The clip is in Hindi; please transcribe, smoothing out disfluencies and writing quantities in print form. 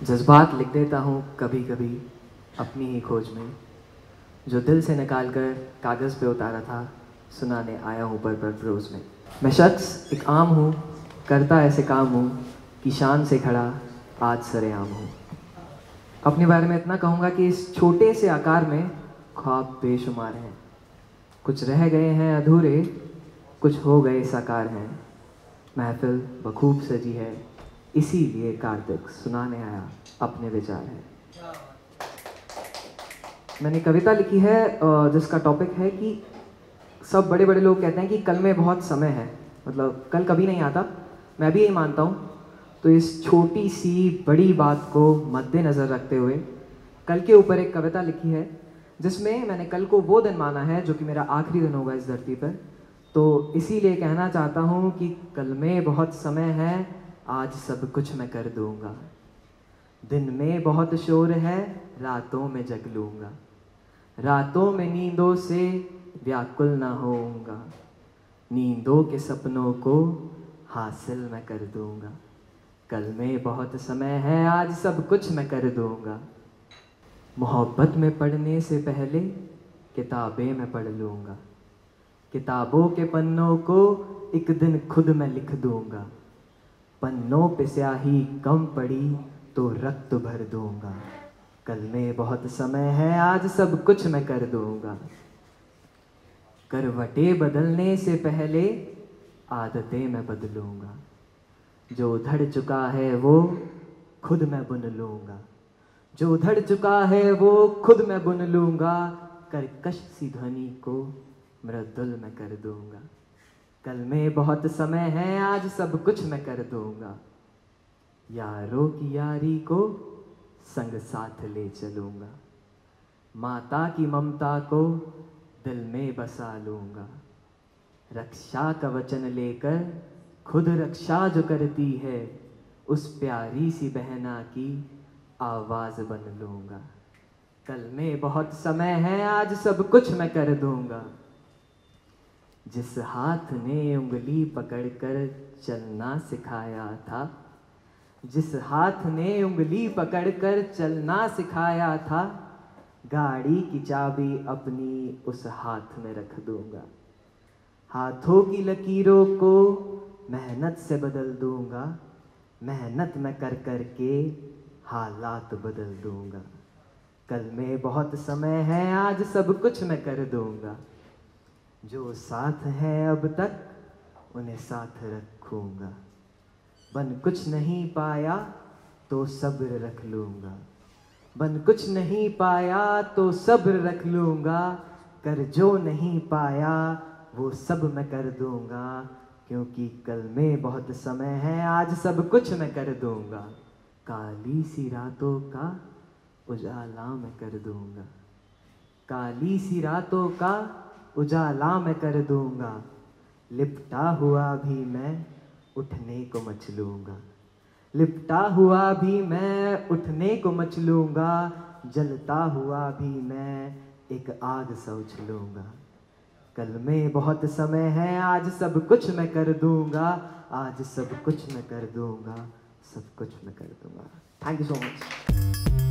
जज्बात लिख देता हूँ कभी कभी अपनी ही खोज में, जो दिल से निकाल कर कागज़ पे उतारा था, सुनाने आया हूँ पर प्रोज में। मैं शख्स एक आम हूँ, करता ऐसे काम हूँ कि शान से खड़ा आज सरेआम हूँ। अपने बारे में इतना कहूँगा कि इस छोटे से आकार में ख्वाब बेशुमार हैं, कुछ रह गए हैं अधूरे, कुछ हो गए साकार हैं। महफिल बखूब सजी है, इसीलिए कार्तिक सुनाने आया अपने विचार है। मैंने कविता लिखी है जिसका टॉपिक है कि सब बड़े बड़े लोग कहते हैं कि कल में बहुत समय है, मतलब कल कभी नहीं आता। मैं भी यही मानता हूँ। तो इस छोटी सी बड़ी बात को मद्देनज़र रखते हुए कल के ऊपर एक कविता लिखी है, जिसमें मैंने कल को वो दिन माना है जो कि मेरा आखिरी दिन होगा इस धरती पर। तो इसीलिए कहना चाहता हूँ कि कल में बहुत समय है, आज सब कुछ मैं कर दूँगा। दिन में बहुत शोर है, रातों में जग लूँगा। रातों में नींदों से व्याकुल ना होऊंगा। नींदों के सपनों को हासिल मैं कर दूँगा। कल में बहुत समय है, आज सब कुछ मैं कर दूँगा। मोहब्बत में पढ़ने से पहले किताबें मैं पढ़ लूँगा। किताबों के पन्नों को एक दिन खुद मैं लिख दूँगा। पन्नों पे स्याही कम पड़ी तो रक्त भर दूँगा। कल में बहुत समय है, आज सब कुछ मैं कर दूँगा। करवटें बदलने से पहले आदतें मैं बदलूँगा। जो उधड़ चुका है वो खुद मैं बुन लूँगा। जो उधड़ चुका है वो खुद मैं बुन लूँगा। कर्कश सी ध्वनि को मृदुल मैं कर दूँगा। कल में बहुत समय है, आज सब कुछ मैं कर दूँगा। यारों की यारी को संग साथ ले चलूँगा। माता की ममता को दिल में बसा लूँगा। रक्षा का वचन लेकर खुद रक्षा जो करती है, उस प्यारी सी बहना की आवाज़ बन लूँगा। कल में बहुत समय है, आज सब कुछ मैं कर दूँगा। जिस हाथ ने उंगली पकड़कर चलना सिखाया था, जिस हाथ ने उंगली पकड़कर चलना सिखाया था, गाड़ी की चाबी अपनी उस हाथ में रख दूँगा। हाथों की लकीरों को मेहनत से बदल दूँगा। मेहनत मैं कर कर के हालात बदल दूँगा। कल में बहुत समय है, आज सब कुछ मैं कर दूँगा। जो साथ हैं अब तक उन्हें साथ रखूँगा। बन कुछ नहीं पाया तो सब्र रख लूँगा। बन कुछ नहीं पाया तो सब्र रख लूँगा। कर जो नहीं पाया वो सब मैं कर दूँगा। क्योंकि कल में बहुत समय है, आज सब कुछ मैं कर दूँगा। काली सी रातों का उजाला मैं कर दूँगा। काली सी रातों का उजाला मैं कर दूँगा। लिपटा हुआ भी मैं उठने को मच लूँगा। लिपटा हुआ भी मैं उठने को मच लूँगा। जलता हुआ भी मैं एक आग सा उछलूँगा। कल में बहुत समय है, आज सब कुछ मैं कर दूँगा। आज सब कुछ मैं कर दूँगा, सब कुछ मैं कर दूँगा। Thank you so much.